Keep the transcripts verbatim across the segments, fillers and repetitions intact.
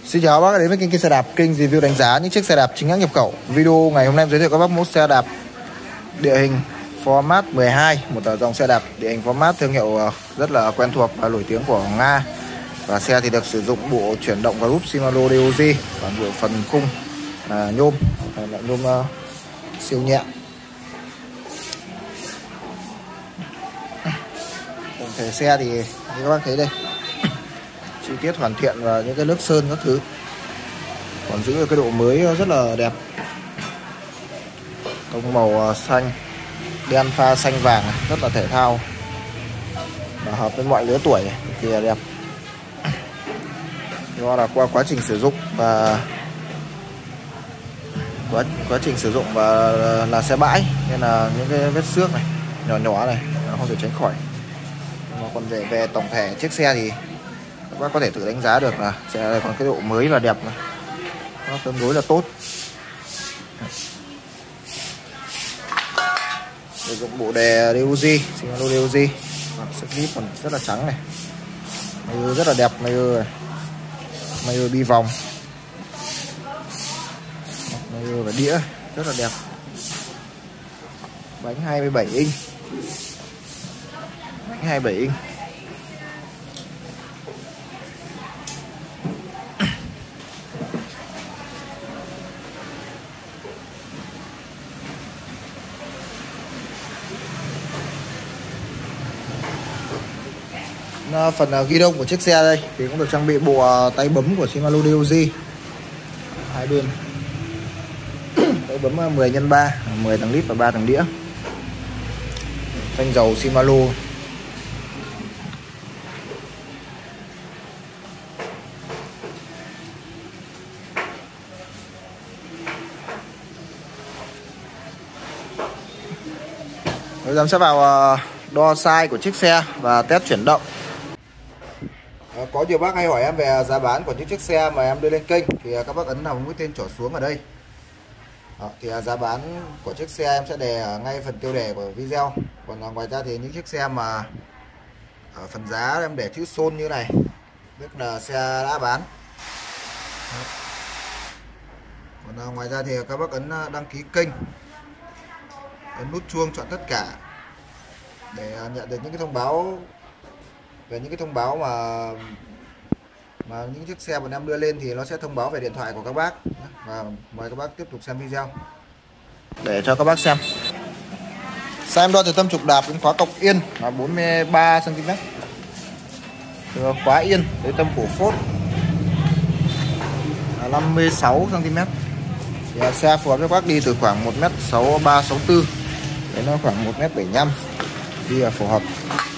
Xin chào các bác đến với kênh xe đạp, kênh review đánh giá những chiếc xe đạp chính hãng nhập khẩu. Video ngày hôm nay giới thiệu các bác mẫu xe đạp địa hình Format mười hai, một dòng xe đạp địa hình Format thương hiệu rất là quen thuộc và nổi tiếng của Nga. Và xe thì được sử dụng bộ chuyển động và group Shimano đê ô giê và bộ phần khung à, nhôm, loại nhôm uh, siêu nhẹ. Tổng thể xe thì như các bác thấy đây, chi tiết hoàn thiện và những cái nước sơn các thứ còn giữ được cái độ mới rất là đẹp. Tông màu xanh đen pha xanh vàng rất là thể thao và hợp với mọi lứa tuổi, cực kỳ là đẹp. Do là qua quá trình sử dụng và quá quá trình sử dụng và là xe bãi nên là những cái vết xước này nhỏ nhỏ này nó không thể tránh khỏi. Mà còn về về tổng thể chiếc xe thì các bác có thể tự đánh giá được là xe này còn cái độ mới và đẹp này. Nó tương đối là tốt. Sử dụng bộ đề đê ô giê, Shimano đê ô giê, sức clip còn rất là trắng này, mayor rất là đẹp, mayor này, mayor bi vòng, mayor và đĩa rất là đẹp. Bánh hai mươi bảy inch, bánh hai mươi bảy inch. Phần ghi đông của chiếc xe đây thì cũng được trang bị bộ tay bấm của Shimano đê ô giê hai bên, tay bấm mười nhân ba, mười tầng lít và ba tầng đĩa, phanh dầu Shimano. Bây giờ sẽ vào đo size của chiếc xe và test chuyển động. Có nhiều bác hay hỏi em về giá bán của những chiếc xe mà em đưa lên kênh thì các bác ấn vào mũi tên trỏ xuống ở đây. Đó, thì giá bán của chiếc xe em sẽ đề ngay phần tiêu đề của video. Còn ngoài ra thì những chiếc xe mà ở phần giá em để chữ Son như này, tức là xe đã bán. Đó. Còn ngoài ra thì các bác ấn đăng ký kênh, ấn nút chuông chọn tất cả để nhận được những cái thông báo về những cái thông báo mà mà những chiếc xe bọn em đưa lên thì nó sẽ thông báo về điện thoại của các bác. Và mời các bác tiếp tục xem video để cho các bác xem. Xe em đo từ tâm trục đạp đến khóa cọc yên là bốn mươi ba xăng ti mét, từ khóa yên đến tâm cổ phốt là năm mươi sáu xăng ti mét. Thì xe phù hợp với các bác đi từ khoảng một mét sáu ba sáu tư đến nó khoảng một mét bảy mươi lăm đi là phù hợp.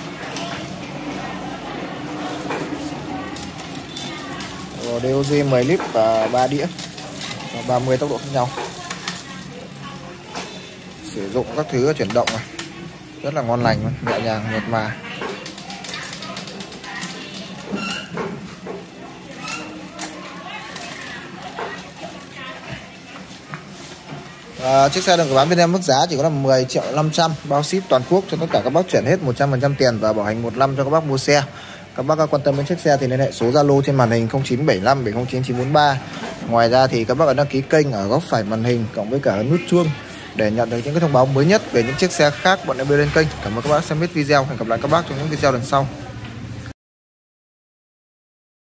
đê ô giê mười lít và ba đĩa và ba mươi tốc độ khác nhau. Sử dụng các thứ chuyển động này rất là ngon lành, nhẹ nhàng mượt mà. À, chiếc xe được bán bên em mức giá chỉ có là mười triệu năm trăm, bao ship toàn quốc cho tất cả các bác chuyển hết một trăm phần trăm tiền và bảo hành một năm cho các bác mua xe. Các bác quan tâm đến chiếc xe thì liên hệ số Zalo trên màn hình không chín bảy năm bảy không chín chín bốn ba. Ngoài ra thì các bác ấn đăng ký kênh ở góc phải màn hình cộng với cả nút chuông để nhận được những cái thông báo mới nhất về những chiếc xe khác bọn em đưa lên kênh. Cảm ơn các bác xem hết video. Hẹn gặp lại các bác trong những video lần sau.